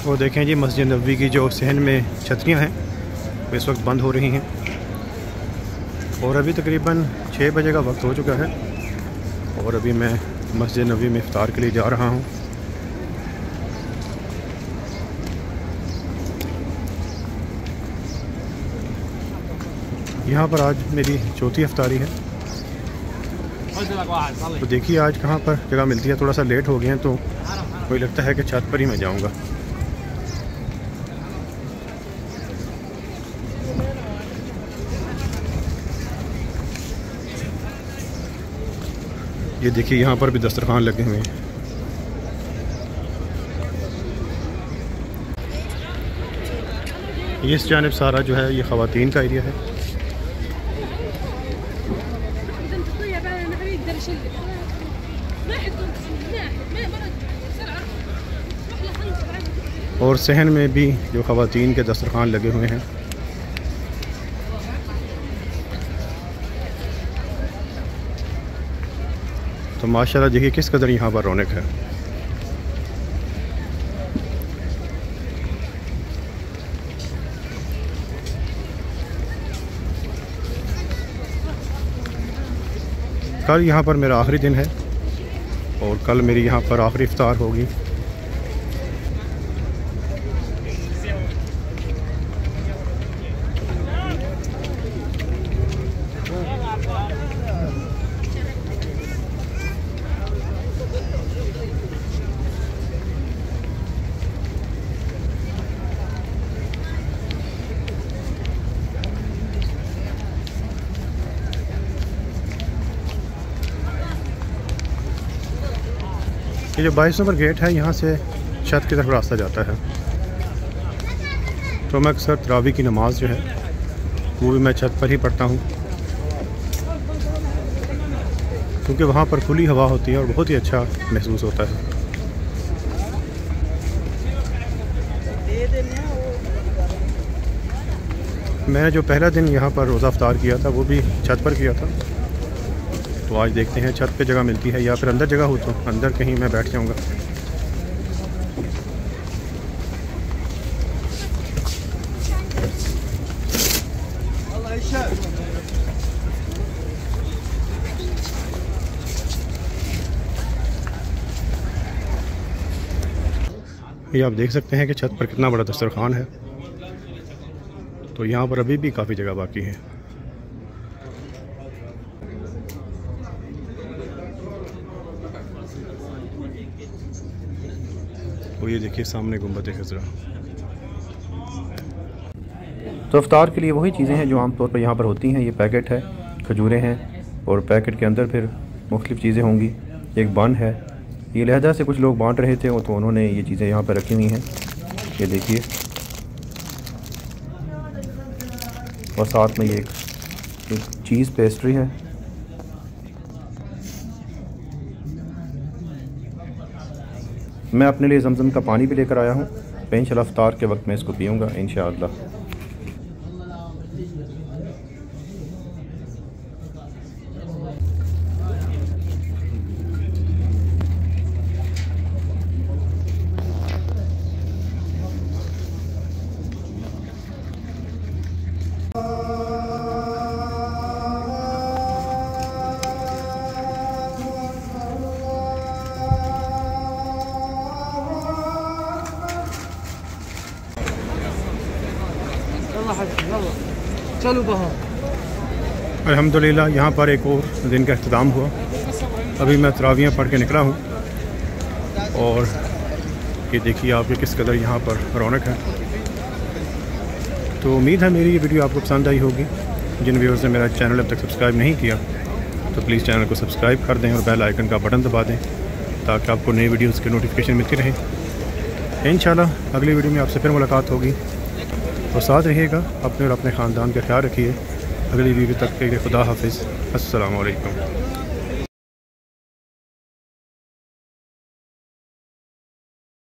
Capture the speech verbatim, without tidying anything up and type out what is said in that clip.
वो देखें जी, मस्जिद नबवी की जो सहन में छतरियाँ हैं वो इस वक्त बंद हो रही हैं और अभी तकरीबन छः बजे का वक्त हो चुका है और अभी मैं मस्जिद नबवी में इफ्तार के लिए जा रहा हूँ। यहाँ पर आज मेरी चौथी इफ्तारी है। तो देखिए आज कहाँ पर जगह मिलती है। थोड़ा सा लेट हो गए हैं तो मुझे लगता है कि छत पर ही मैं जाऊँगा। ये देखिए यहाँ पर भी दस्तरखान लगे हुए हैं। इस जानिब सारा जो है ये ख़वातीन का एरिया है। और सहन में भी जो ख़वातीन के दस्तरखान लगे हुए हैं। तो माशाल्लाह देखिए किस कदर यहाँ पर रौनक है। कल यहाँ पर मेरा आखिरी दिन है और कल मेरी यहाँ पर आखिरी इफ्तार होगी। ये जो बाईस नंबर गेट है यहाँ से छत की तरफ रास्ता जाता है। तो मैं अक्सर तरावी की नमाज़ जो है वो भी मैं छत पर ही पढ़ता हूँ क्योंकि वहाँ पर खुली हवा होती है और बहुत ही अच्छा महसूस होता है। मैंने जो पहला दिन यहाँ पर रोज़ा इफ्तार किया था वो भी छत पर किया था। तो आज देखते हैं छत पे जगह मिलती है या फिर अंदर जगह हो तो अंदर कहीं मैं बैठ जाऊंगा। ये आप देख सकते हैं कि छत पर कितना बड़ा दस्तरखान है। तो यहाँ पर अभी भी काफ़ी जगह बाकी है। वो ये देखिए सामने गुंबद खज़रा। तो इफ्तार के लिए वही चीज़ें हैं जो आमतौर पर यहाँ पर होती हैं। ये पैकेट है, खजूरें हैं और पैकेट के अंदर फिर मुख्तलिफ़ चीज़ें होंगी। एक बन है, ये लहदा से कुछ लोग बांट रहे थे तो उन्होंने ये चीज़ें यहाँ पर रखी हुई हैं। ये देखिए, और साथ में ये एक, एक चीज़ पेस्ट्री है। मैं अपने लिए जमजम का पानी भी लेकर आया हूँ। मैं इंशाल्लाह इफ्तार के वक्त मैं इसको पीऊँगा इंशाअल्लाह। चलो बहा। अल्हम्दुलिल्लाह यहाँ पर एक और दिन का अख्ताम हुआ। अभी मैं तरावियाँ पढ़ के निकला हूँ और ये देखिए आपके किस कदर यहाँ पर रौनक है। तो उम्मीद है मेरी ये वीडियो आपको पसंद आई होगी। जिन व्यूअर्स ने मेरा चैनल अब तक सब्सक्राइब नहीं किया तो प्लीज़ चैनल को सब्सक्राइब कर दें और बेल आइकन का बटन दबा दें ताकि आपको नई वीडियोस की नोटिफिकेशन मिलती रहे। इंशाल्लाह अगली वीडियो में आपसे फिर मुलाकात होगी और साथ रहिएगा। अपने और अपने ख़ानदान का ख्याल रखिए। अगली वीडियो तक के लिए खुदा हाफिज़। अस्सलामु अलैकुम।